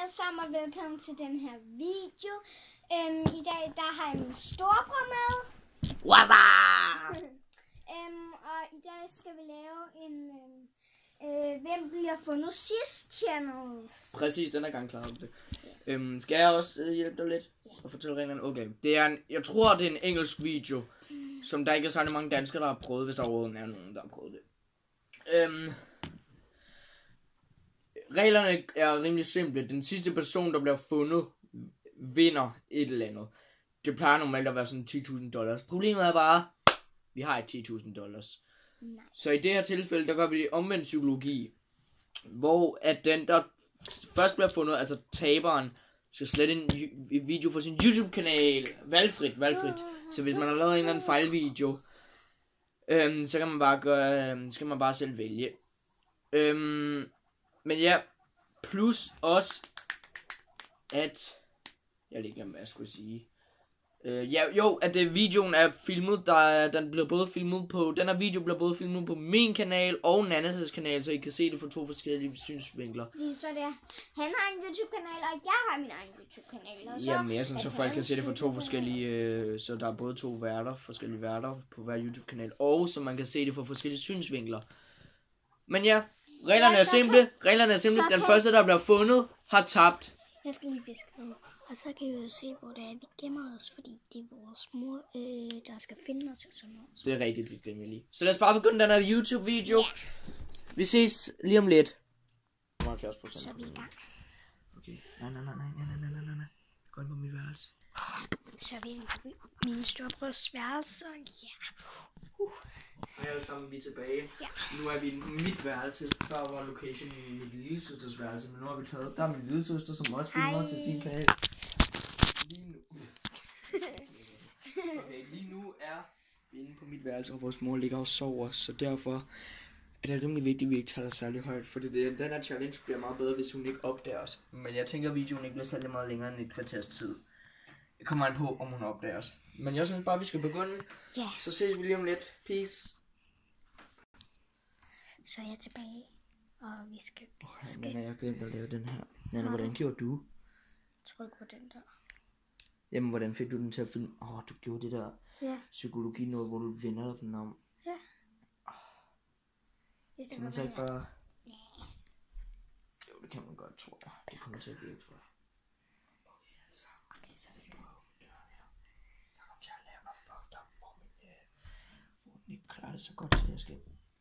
alle sammen, og velkommen til den her video. I dag, der har jeg min storebror med. What's up? Og i dag skal vi lave en hvem bliver fundet sidst channels. Præcis, den er gang klar om det. Skal jeg også hjælpe dig lidt? Og fortælle reglerne? Okay, det er jeg tror, det er en engelsk video, som der ikke er særlig mange danskere, der har prøvet, hvis der overhovedet er nogen, der har prøvet det. Reglerne er rimelig simple. Den sidste person, der bliver fundet, vinder et eller andet. Det plejer normalt at være sådan $10.000. Problemet er bare, vi har ikke $10.000. Så i det her tilfælde, der gør vi det omvendt psykologi. Hvor at den, der først bliver fundet, altså taberen, skal slette en video for sin YouTube-kanal. Valgfrit. Så hvis man har lavet en eller anden fejlvideo, så kan man bare gøre, skal man bare selv vælge. Men ja, plus også, at, jeg ved ikke, hvad jeg skulle sige. At videoen er filmet, den bliver både filmet på, den her video bliver både filmet på min kanal og Nannas kanal, så I kan se det fra to forskellige synsvinkler. Fordi så det er, han har en YouTube-kanal, og jeg har min egen YouTube-kanal. Ja, mere sådan, så folk kan se det fra to forskellige, så der er både to værter, forskellige værter på hver YouTube-kanal, og så man kan se det fra forskellige synsvinkler. Men ja, reglerne er simple, den første, der bliver fundet, har tabt. Jeg skal lige viske noget. Og så kan vi jo se, hvor det er, vi gemmer os, fordi det er vores mor, der skal finde os og sådan noget. Det er rigtigt, det glemmer jeg lige. Så lad os bare begynde den her YouTube-video. Ja. Vi ses lige om lidt. 75%. Så er vi i gang. Okay, nej. Gå ind på mit værelse. Så er vi inde på min storebrors værelse, ja. Hej alle sammen, vi er tilbage. Ja. Nu er vi inde på mit værelse. Før var location i mit lillesøsters værelse, men nu har vi taget. Der er min lillesøster, som også filmer til sin kanal. Lige nu. Okay, lige nu er vi inde på mit værelse, og vores mor ligger og sover, så derfor er det rimelig vigtigt, at vi ikke tager det særlig højt, fordi den her challenge bliver meget bedre, hvis hun ikke opdager os. Men jeg tænker, at videoen ikke bliver særlig meget længere end et kvarters tid. Det kommer an på, om hun opdager os. Men jeg synes bare, vi skal begynde. Ja. Så ses vi lige om lidt. Peace. Så er jeg tilbage, og vi skal viske. Nana, jeg glemte at lave den her. Nana, hvordan gjorde du? Tryk på den der. Jamen, hvordan fik du den til at filme? Du gjorde det der psykologi noget, hvor du vender den om. Ja. Kan man så ikke bare... Jo, det kan man godt, tror jeg. Det kommer til at virke for dig. Okay, så det er jeg kommer til at lave mig fucked up, hvor den ikke klarer det så godt, så jeg skal...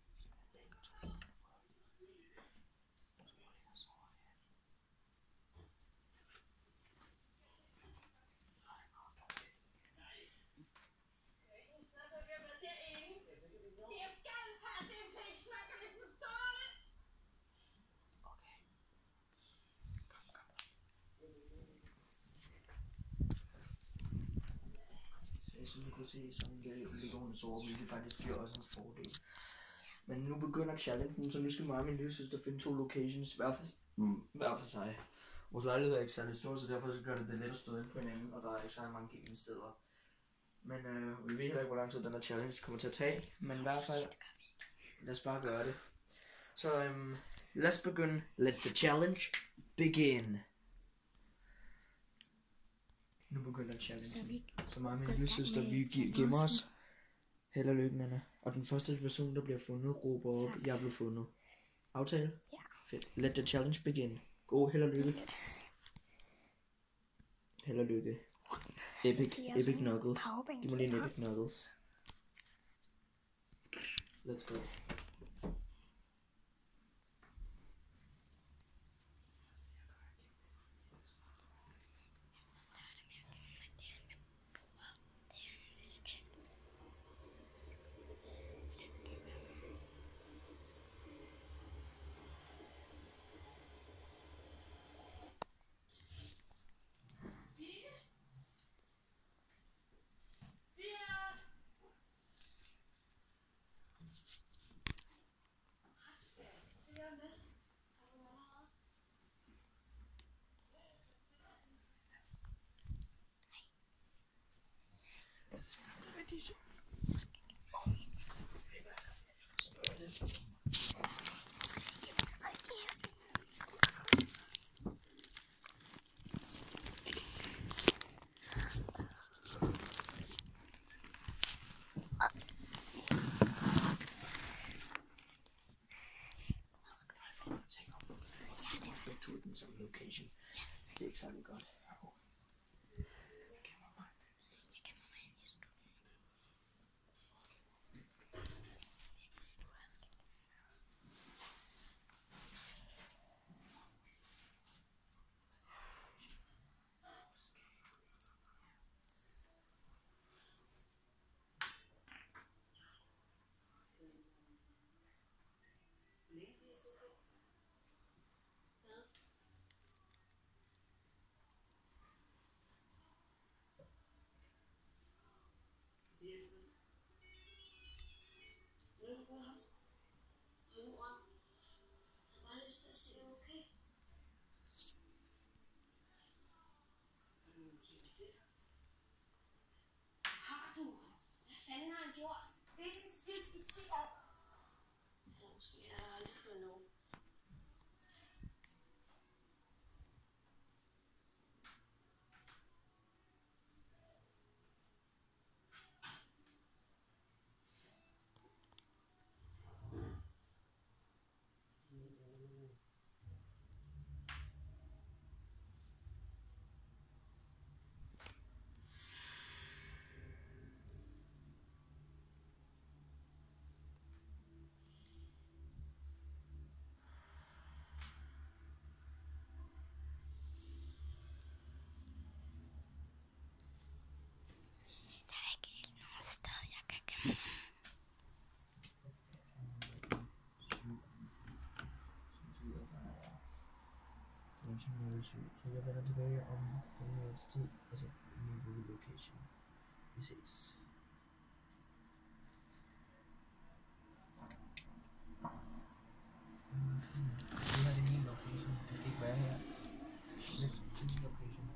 Som du kunne se, så ligger hun og sover, hvilket faktisk giver også en fordel. Men nu begynder challengen, så nu skal mig og min lillesøster finde 2 locations hver for sig. Vores lejlighed er ikke særlig stor, så derfor så gør det let at stå ind på hinanden, og der er ikke så mange gemt steder. Men vi ved heller ikke, hvor lang tid den her challenge kommer til at tage, men i hvert fald, lad os bare gøre det. Så lad os begynde. Let the challenge begin. Nu begynder challenge. Så mig og min lillesøster, vi gemmer os. Held og lykke, Nana. Og den første person, der bliver fundet, råber op, jeg blev fundet. Aftale? Ja. Fedt. Let the challenge begin. God, held og lykke. Held og lykke. Epic Knuckles. Giv mig lige en Epic Knuckles. Let's go. den samme location. Det er ikke særlig godt. Har du? Hvad fanden har han gjort? Ikke en skid i 10 år. Ja, måske har jeg aldrig fået lov. Så jeg vender tilbage om en måneds tid, altså min nye location. Vi ses. Det her er min location. Det skal ikke være her. Det er min location.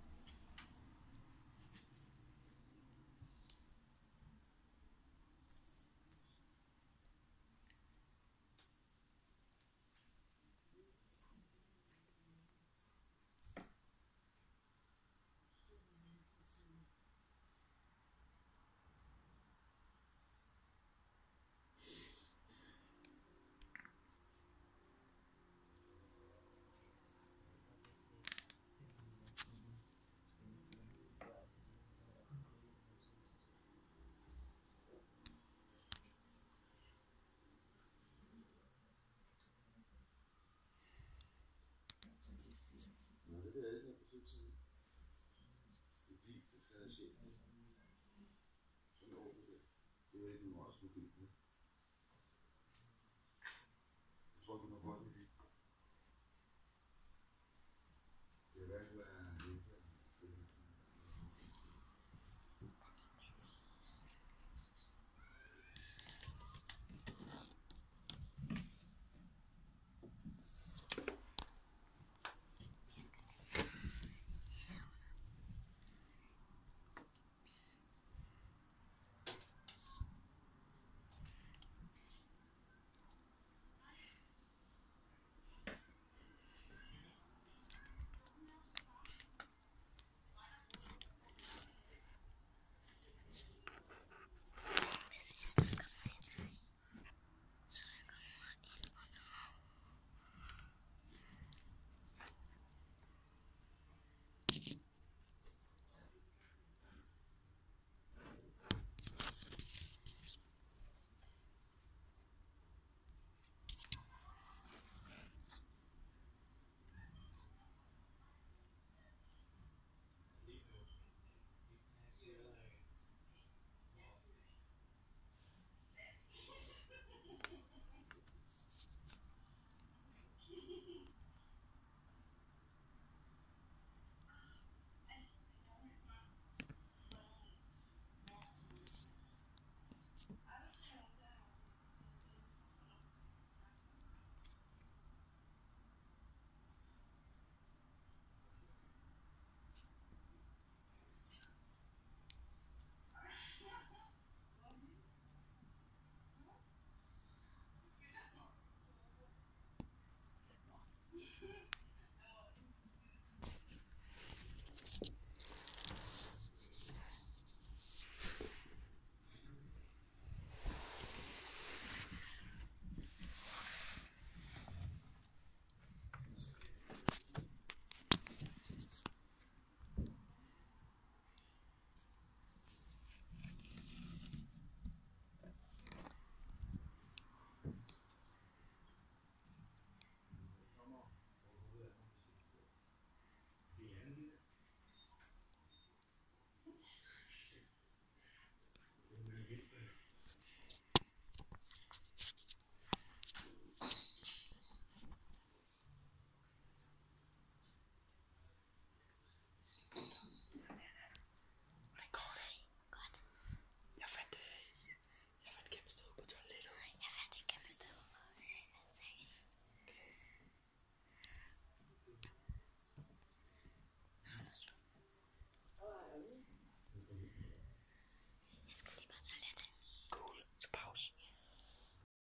Det er ikke noget besøgstid. Det er fint, det skal jeg se. Sådan over det. Det er jo ikke en meget stor bil.